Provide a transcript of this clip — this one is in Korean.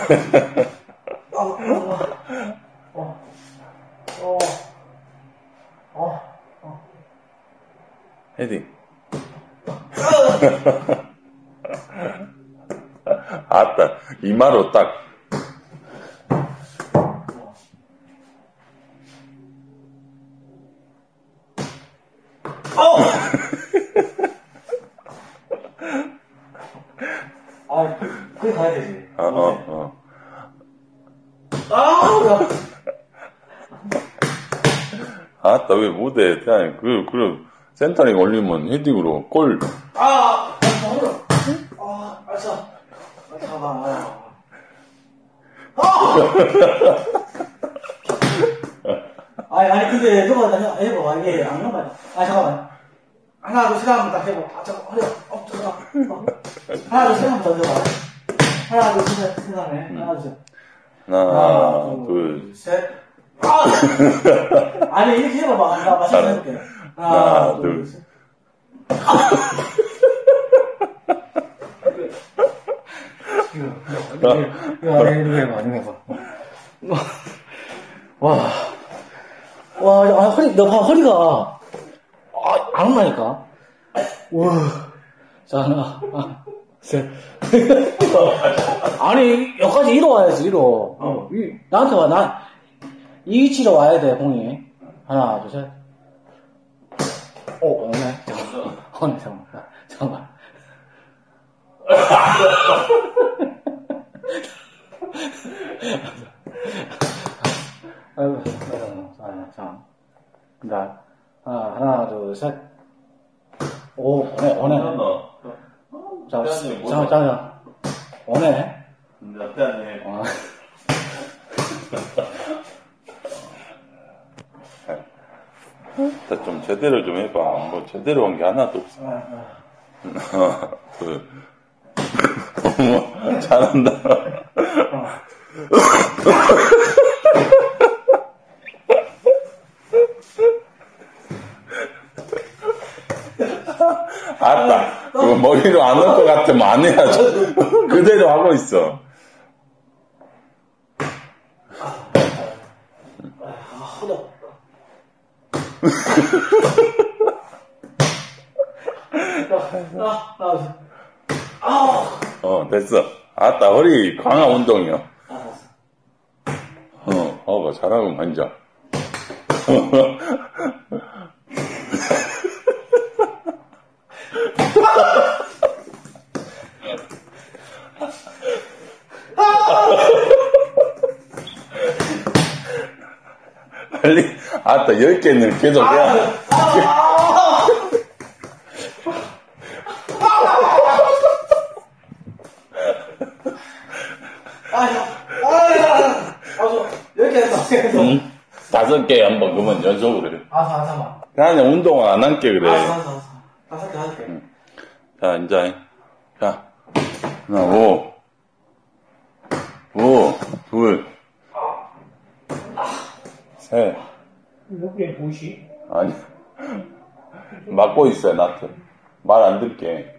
헤딩. 아따, 이마로 딱. 그래 가야 되지. 아따, 왜 못해? 그럼, 센터링 올리면 헤딩으로 골. 아니, 근데, 너가 해봐. 이게, 안 넘어가. 잠깐만. 하나, 둘, 셋 한번 딱 해봐. 잠깐, 허리, 잠깐. 하나, 둘, 셋 한번 던져봐. 하나, 둘, 셋, 그 다음에. 하나, 둘, 셋. 하나, 둘, 셋. 아니, 이렇게 해봐봐. 나 마찬가지 해볼게. 하나, 둘, 셋. 이거 해봐. 허리, 너 봐, 허리가, 안 온다니까? 와. 자, 하나, 셋. 아니, 여기까지 이로 와야지, 이로. 나한테 와, 이 위치로 와야 돼, 공이. 하나, 둘, 셋. 오네. 잠깐만. 아이고, 자. 하나, 둘, 셋. 오, 오네. 자, 오네. 좀 제대로 좀 해봐. 뭐, 제대로 한 게 하나도 없어. 어머, 잘한다. 아따, 그거 머리로 안 올 것 같으면 안 해야죠. 그대로 하고 있어. 됐어. 아따, 허리 강화 운동이요. 봐, 잘하고 앉아. 빨리, 아따, 10개는 계속 해야. 이렇게 해서. 5개 한번 그러면 연속으로 해. 잠깐만. 그냥 운동 안 할게, 그래. 5개. 자, 이제. 자, 하나, 5, 2, 셋. 몇 개 보이시? 아니. 막고 있어요, 나한테. 말 안 듣게.